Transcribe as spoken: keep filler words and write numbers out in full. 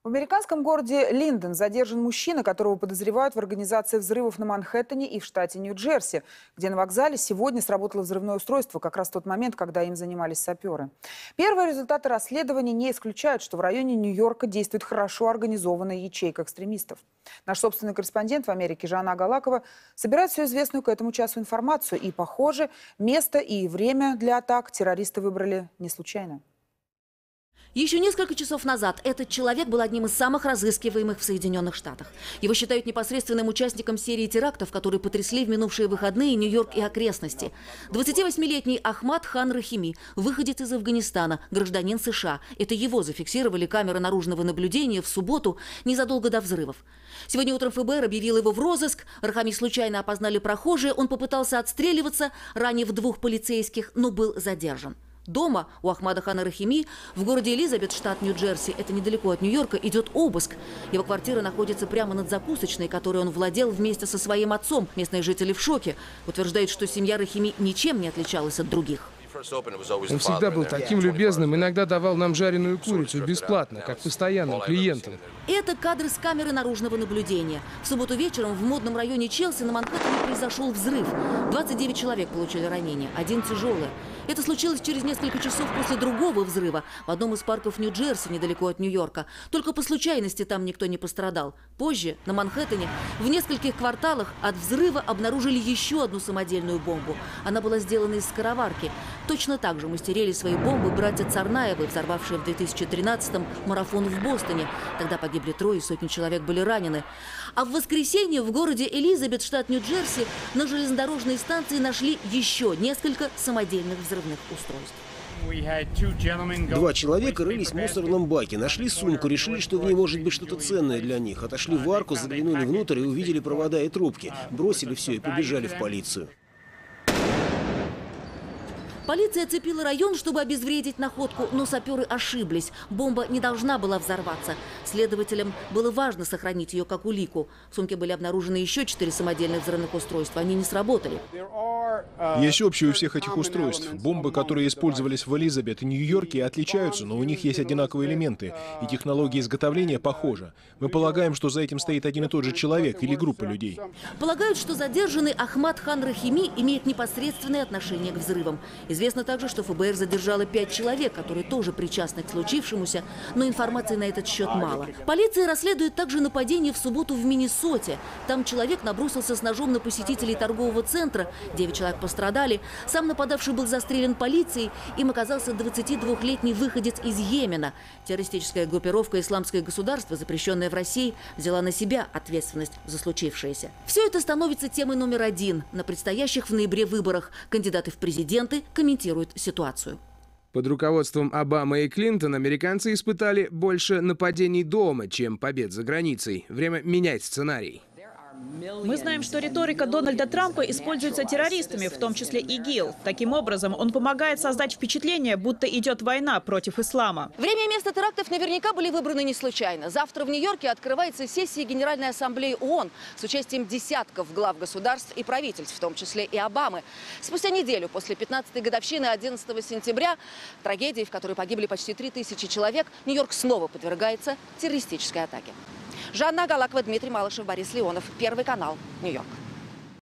В американском городе Линдон задержан мужчина, которого подозревают в организации взрывов на Манхэттене и в штате Нью-Джерси, где на вокзале сегодня сработало взрывное устройство, как раз в тот момент, когда им занимались саперы. Первые результаты расследования не исключают, что в районе Нью-Йорка действует хорошо организованная ячейка экстремистов. Наш собственный корреспондент в Америке Жанна Агалакова собирает всю известную к этому часу информацию. И, похоже, место и время для атак террористы выбрали не случайно. Еще несколько часов назад этот человек был одним из самых разыскиваемых в Соединенных Штатах. Его считают непосредственным участником серии терактов, которые потрясли в минувшие выходные Нью-Йорк и окрестности. двадцативосьмилетний Ахмад Хан Рахими, выходец из Афганистана, гражданин США. Это его зафиксировали камеры наружного наблюдения в субботу, незадолго до взрывов. Сегодня утром ФБР объявил его в розыск. Рахами случайно опознали прохожие. Он попытался отстреливаться, ранив двух полицейских, но был задержан. Дома у Ахмада Хана Рахими в городе Элизабет, штат Нью-Джерси, это недалеко от Нью-Йорка, идет обыск. Его квартира находится прямо над закусочной, которой он владел вместе со своим отцом. Местные жители в шоке. Утверждают, что семья Рахими ничем не отличалась от других. Он всегда был таким любезным, иногда давал нам жареную курицу бесплатно, как постоянным клиентам. Это кадры с камеры наружного наблюдения. В субботу вечером в модном районе Челси на Манхэттене произошел взрыв. двадцать девять человек получили ранения, один тяжелый. Это случилось через несколько часов после другого взрыва в одном из парков Нью-Джерси, недалеко от Нью-Йорка. Только по случайности там никто не пострадал. Позже, на Манхэттене, в нескольких кварталах от взрыва обнаружили еще одну самодельную бомбу. Она была сделана из скороварки. Точно так же мастерили свои бомбы братья Царнаевы, взорвавшие в две тысячи тринадцатом марафон в Бостоне. Тогда погибли трое, сотни человек были ранены. А в воскресенье в городе Элизабет, штат Нью-Джерси, на железнодорожной станции нашли еще несколько самодельных взрывных устройств. Два человека рылись в мусорном баке, нашли сумку, решили, что в ней может быть что-то ценное для них. Отошли в арку, заглянули внутрь и увидели провода и трубки. Бросили все и побежали в полицию. Полиция оцепила район, чтобы обезвредить находку, но саперы ошиблись. Бомба не должна была взорваться. Следователям было важно сохранить ее как улику. В сумке были обнаружены еще четыре самодельных взрывных устройства. Они не сработали. Есть общее у всех этих устройств. Бомбы, которые использовались в Элизабет и Нью-Йорке, отличаются, но у них есть одинаковые элементы. И технология изготовления похожа. Мы полагаем, что за этим стоит один и тот же человек или группа людей. Полагают, что задержанный Ахмад Хан Рахими имеет непосредственное отношение к взрывам. Известно также, что ФБР задержало пять человек, которые тоже причастны к случившемуся, но информации на этот счет мало. Полиция расследует также нападение в субботу в Миннесоте. Там человек набросился с ножом на посетителей торгового центра. Девять человек пострадали. Сам нападавший был застрелен полицией. Им оказался двадцатидвухлетний выходец из Йемена. Террористическая группировка «Исламское государство», запрещенная в России, взяла на себя ответственность за случившееся. Все это становится темой номер один на предстоящих в ноябре выборах. Кандидаты в президенты комментируют ситуацию. Под руководством Обамы и Клинтон американцы испытали больше нападений дома, чем побед за границей. Время менять сценарий. Мы знаем, что риторика Дональда Трампа используется террористами, в том числе ИГИЛ. Таким образом, он помогает создать впечатление, будто идет война против ислама. Время и место терактов наверняка были выбраны не случайно. Завтра в Нью-Йорке открывается сессия Генеральной Ассамблеи ООН с участием десятков глав государств и правительств, в том числе и Обамы. Спустя неделю после пятнадцатой годовщины одиннадцатого сентября, трагедии, в которой погибли почти три тысячи человек, Нью-Йорк снова подвергается террористической атаке. Жанна Агалакова, Дмитрий Малышев, Борис Леонов. Первый канал. Нью-Йорк.